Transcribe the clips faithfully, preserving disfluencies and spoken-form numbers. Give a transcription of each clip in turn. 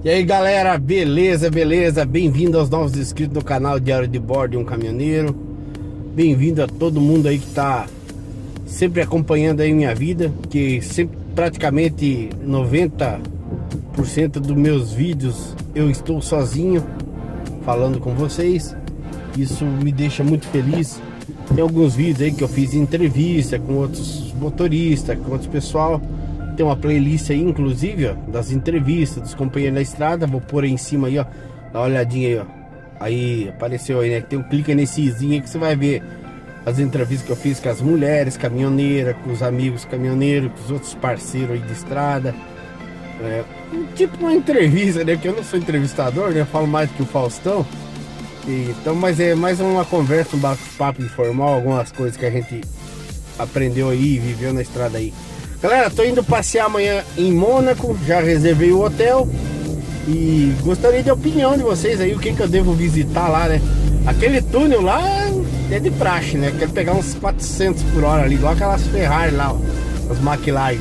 E aí galera, beleza, beleza? Bem-vindo aos novos inscritos do canal Diário de Bordo de um Caminhoneiro. Bem-vindo a todo mundo aí que tá sempre acompanhando aí minha vida, que sempre, praticamente noventa por cento dos meus vídeos eu estou sozinho falando com vocês. Isso me deixa muito feliz. Tem alguns vídeos aí que eu fiz entrevista com outros motoristas, com outros pessoal. Tem uma playlist aí, inclusive, ó, das entrevistas dos companheiros da estrada. Vou pôr aí em cima aí, ó. Dá uma olhadinha aí, ó. Aí, apareceu aí, né? Tem um clique nesse izinho aí que você vai ver as entrevistas que eu fiz com as mulheres caminhoneiras, com os amigos caminhoneiros, com os outros parceiros aí de estrada. É, tipo uma entrevista, né? Porque eu não sou entrevistador, né? Eu falo mais que o Faustão. E, então, mas é mais uma conversa, um bate-papo informal, algumas coisas que a gente aprendeu aí, viveu na estrada aí. Galera, tô indo passear amanhã em Mônaco, já reservei o hotel e gostaria de opinião de vocês aí, o que que eu devo visitar lá, né? Aquele túnel lá é de praxe, né? Quero pegar uns quatrocentos por hora ali, igual aquelas Ferrari lá, ó, as McLaren.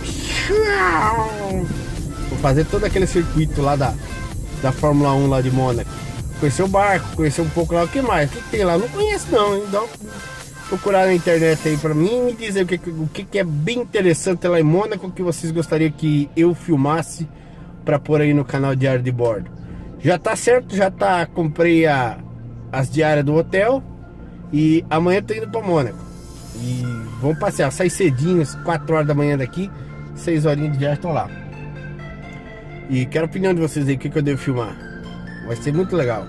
Vou fazer todo aquele circuito lá da, da Fórmula um lá de Mônaco. Conhecer o barco, conhecer um pouco lá, o que mais? O que, que tem lá? Não conheço não, hein? Dá um... procurar na internet aí pra mim e me dizer o que, o que é bem interessante lá em Mônaco, que vocês gostariam que eu filmasse pra pôr aí no canal Diário de Bordo. Já tá certo, já tá, comprei a, as diárias do hotel e amanhã tô indo pra Mônaco. E vamos passear, sai cedinho, quatro horas da manhã daqui, seis horinhas de viagem, tô lá. E quero a opinião de vocês aí, o que, que eu devo filmar. Vai ser muito legal.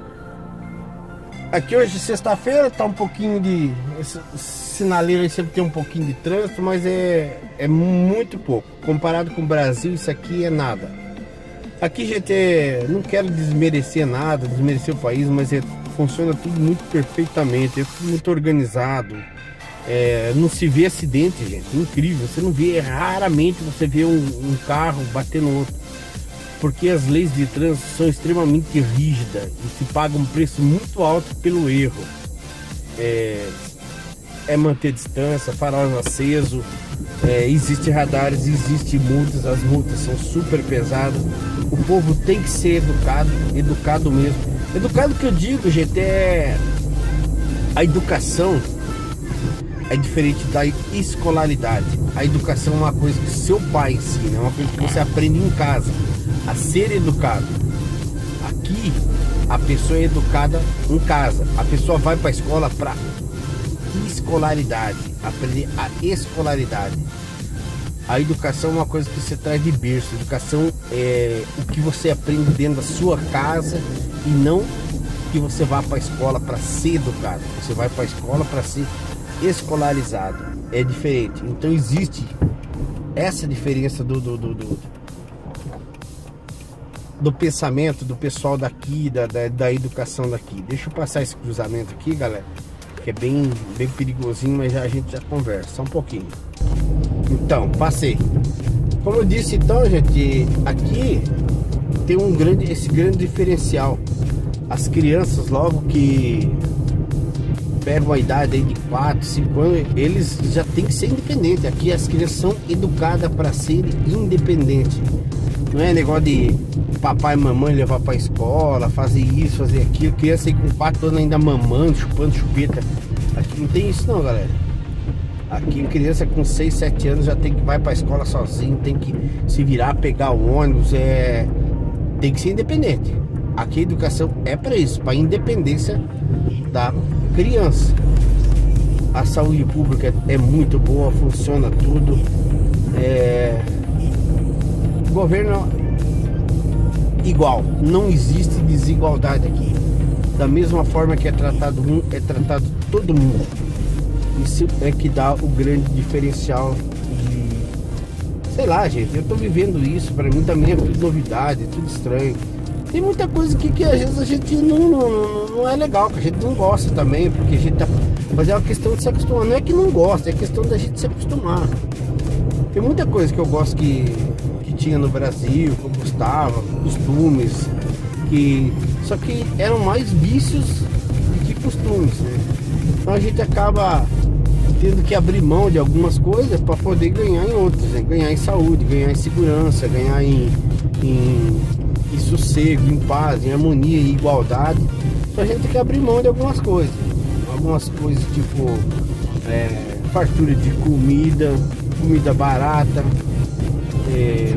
Aqui hoje, sexta-feira, tá um pouquinho de... Esse sinaleiro aí sempre tem um pouquinho de trânsito, mas é, é muito pouco. Comparado com o Brasil, isso aqui é nada. Aqui, gente, é, não quero desmerecer nada, desmerecer o país, mas é, funciona tudo muito perfeitamente, é tudo muito organizado. É, não se vê acidente, gente, incrível. Você não vê, raramente você vê um, um carro bater no outro. Porque as leis de trânsito são extremamente rígidas e se paga um preço muito alto pelo erro. É, é manter distância, farol aceso, é, existe radares, existe multas, as multas são super pesadas. O povo tem que ser educado, educado mesmo. Educado que eu digo, gente, é a educação é diferente da escolaridade. A educação é uma coisa que seu pai ensina, é uma coisa que você aprende em casa. A ser educado. Aqui a pessoa é educada em casa. A pessoa vai para a escola para escolaridade, aprender a escolaridade. A educação é uma coisa que você traz de berço. A educação é o que você aprende dentro da sua casa e não que você vá para a escola para ser educado. Você vai para a escola para ser escolarizado. É diferente. Então existe essa diferença do, do, do, do do pensamento do pessoal daqui, da, da, da educação daqui. Deixa eu passar esse cruzamento aqui, galera, que é bem, bem perigosinho, mas já, a gente já conversa, só um pouquinho. Então, passei. Como eu disse, então, gente, aqui tem um grande, esse grande diferencial. As crianças, logo que pegam a idade aí de quatro, cinco anos, eles já tem que ser independentes. Aqui as crianças são educadas para serem independentes. Não é negócio de papai e mamãe levar pra escola, fazer isso, fazer aquilo. Criança aí com quatro anos ainda mamando, chupando chupeta. Aqui não tem isso não, galera. Aqui criança com seis, sete anos já tem que vai pra escola sozinho, tem que se virar, pegar o ônibus, é... tem que ser independente. Aqui a educação é para isso, para independência da criança. A saúde pública é muito boa, funciona tudo. É... O governo igual, não existe desigualdade aqui. Da mesma forma que é tratado um, é tratado todo mundo. Isso é que dá o grande diferencial de... Sei lá, gente, eu tô vivendo isso, pra mim também é tudo novidade, é tudo estranho. Tem muita coisa que, que às vezes a gente não, não, não é legal, que a gente não gosta também, porque a gente tá... Mas é uma questão de se acostumar, não é que não gosta, é questão da gente se acostumar. Tem muita coisa que eu gosto que... tinha no Brasil, como gostava, costumes, que só que eram mais vícios do que costumes, né? Então a gente acaba tendo que abrir mão de algumas coisas para poder ganhar em outras, né? Ganhar em saúde, ganhar em segurança, ganhar em, em em sossego, em paz, em harmonia e igualdade. Então a gente tem que abrir mão de algumas coisas. Algumas coisas tipo é, fartura de comida, comida barata, é,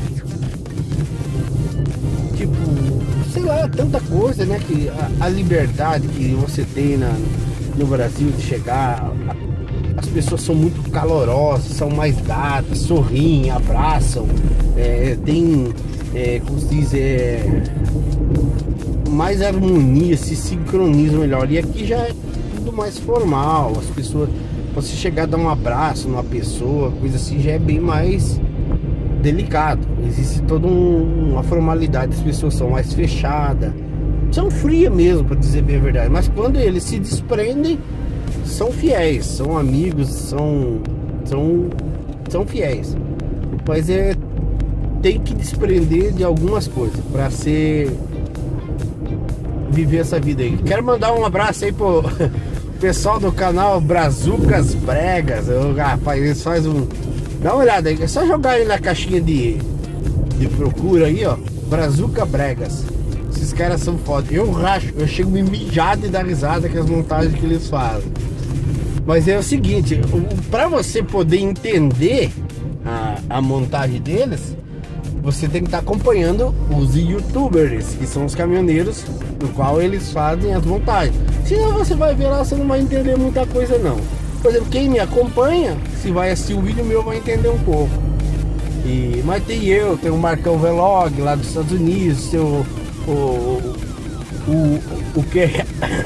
tipo, sei lá, tanta coisa, né? Que a, a liberdade que você tem na, no Brasil de chegar, a, as pessoas são muito calorosas, são mais dadas, sorriem, abraçam, é, tem, é, como se diz, é, mais harmonia, se sincronizam melhor. E aqui já é tudo mais formal, as pessoas, você chegar a dar um abraço numa pessoa, coisa assim, já é bem mais delicado. Existe toda um, uma formalidade, as pessoas são mais fechadas, são frias mesmo, para dizer bem a verdade, mas quando eles se desprendem, são fiéis, são amigos, são são, são fiéis. Mas é, tem que desprender de algumas coisas para ser viver essa vida aí. Quero mandar um abraço aí pro pessoal do canal Brazucas Bregas. Eu, rapaz, eles fazem um... Dá uma olhada aí, é só jogar aí na caixinha de, de procura aí, ó, Brazuca Bregas. Esses caras são foda. Eu racho, eu chego me mijado e dar risada com as montagens que eles fazem. Mas é o seguinte, para você poder entender a, a montagem deles, você tem que estar acompanhando os youtubers, que são os caminhoneiros, no qual eles fazem as montagens. Senão você vai ver lá, você não vai entender muita coisa não. Por exemplo, quem me acompanha, se vai assistir o vídeo meu, vai entender um pouco. E, mas tem eu, tem o Marcão Vlog lá dos Estados Unidos, tem o o, o, o que é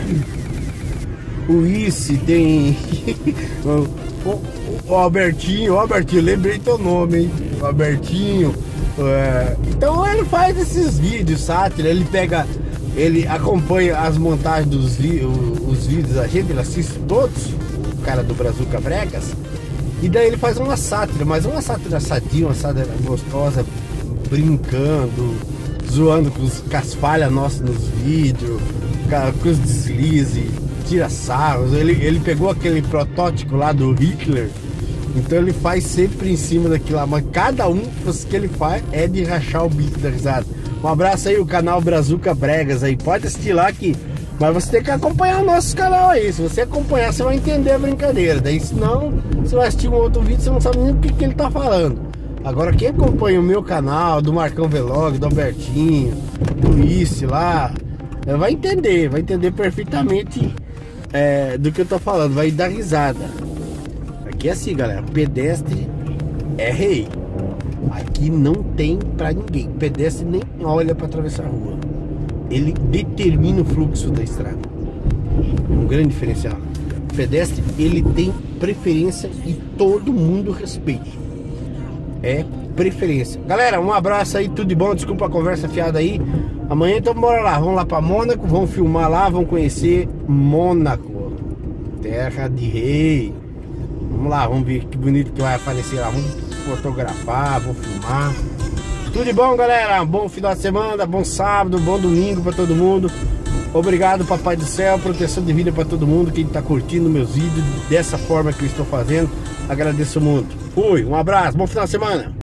o Isse, tem o, o, o Albertinho, o Albertinho, lembrei teu nome, hein? O Albertinho. É, então ele faz esses vídeos, sátira, ele pega, ele acompanha as montagens dos os vídeos da gente, ele assiste todos, o cara do Brazuca Bregas, e daí ele faz uma sátira, mas uma sátira sadia, uma sátira gostosa, brincando, zoando com, os, com as falhas nossas nos vídeos, com os deslizes, tira sarros. Ele, ele pegou aquele protótipo lá do Hitler, então ele faz sempre em cima daquilo lá, mas cada um que ele faz é de rachar o bico da risada. Um abraço aí, o canal Brazuca Bregas aí, pode assistir lá que... Mas você tem que acompanhar o nosso canal aí. Se você acompanhar, você vai entender a brincadeira. Daí senão, você vai assistir um outro vídeo, você não sabe nem o que, que ele tá falando. Agora quem acompanha o meu canal, do Marcão Vlog, do Albertinho, do Isse lá, vai entender, vai entender perfeitamente é, do que eu tô falando, vai dar risada. Aqui é assim, galera, pedestre é rei. Aqui não tem pra ninguém. Pedestre nem olha pra atravessar a rua. Ele determina o fluxo da estrada. É um grande diferencial. O pedestre, ele tem preferência e todo mundo respeita. É preferência. Galera, um abraço aí, tudo de bom. Desculpa a conversa fiada aí. Amanhã então bora lá, vamos lá pra Mônaco, vamos filmar lá, vamos conhecer Mônaco, terra de rei. Vamos lá, vamos ver que bonito que vai aparecer lá. Vamos fotografar, vamos filmar. Tudo de bom, galera. Bom final de semana, bom sábado, bom domingo pra todo mundo. Obrigado, papai do céu, proteção de vida pra todo mundo. Quem tá curtindo meus vídeos dessa forma que eu estou fazendo, agradeço muito. Fui, um abraço, bom final de semana.